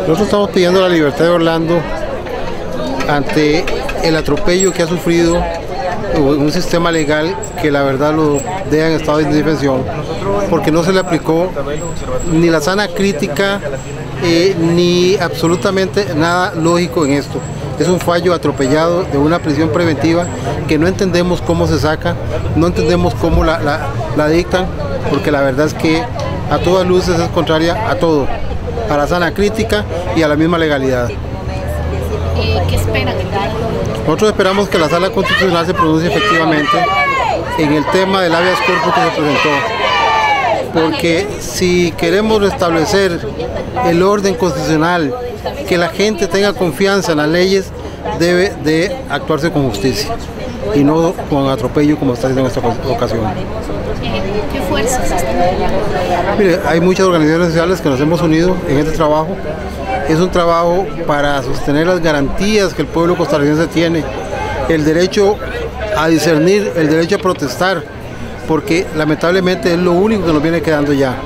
Nosotros estamos pidiendo la libertad de Orlando ante el atropello que ha sufrido un sistema legal que la verdad lo deja en estado de indefensión, porque no se le aplicó ni la sana crítica ni absolutamente nada lógico en esto. Es un fallo atropellado de una prisión preventiva que no entendemos cómo se saca, no entendemos cómo la dictan, porque la verdad es que a todas luces es contraria a todo, a la sana crítica y a la misma legalidad. ¿Qué esperan? Nosotros esperamos que la Sala Constitucional se pronuncie efectivamente en el tema del habeas corpus que se presentó, porque si queremos restablecer el orden constitucional, que la gente tenga confianza en las leyes, debe de actuarse con justicia y no con atropello como está haciendo en esta ocasión. ¿Qué fuerzas están apoyando? Mire, hay muchas organizaciones sociales que nos hemos unido en este trabajo. Es un trabajo para sostener las garantías que el pueblo costarricense tiene, el derecho a discernir, el derecho a protestar, porque lamentablemente es lo único que nos viene quedando ya.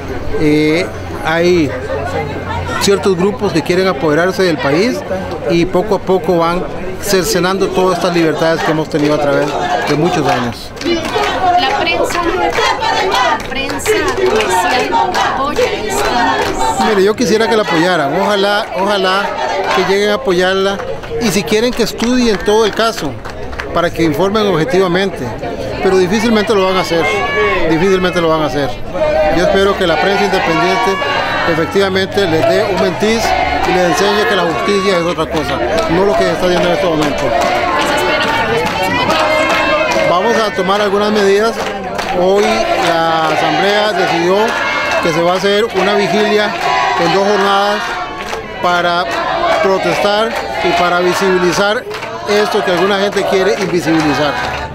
Hay ciertos grupos que quieren apoderarse del país y poco a poco van cercenando todas estas libertades que hemos tenido a través de muchos años. La prensa comercial apoya esta. Mire, yo quisiera que la apoyaran, ojalá que lleguen a apoyarla, y si quieren que estudien todo el caso para que informen objetivamente, pero difícilmente lo van a hacer, Yo espero que la prensa independiente efectivamente les dé un mentiz y les enseñe que la justicia es otra cosa, no lo que se está haciendo en este momento. Vamos a tomar algunas medidas. Hoy la Asamblea decidió que se va a hacer una vigilia en 2 jornadas para protestar y para visibilizar esto que alguna gente quiere invisibilizar.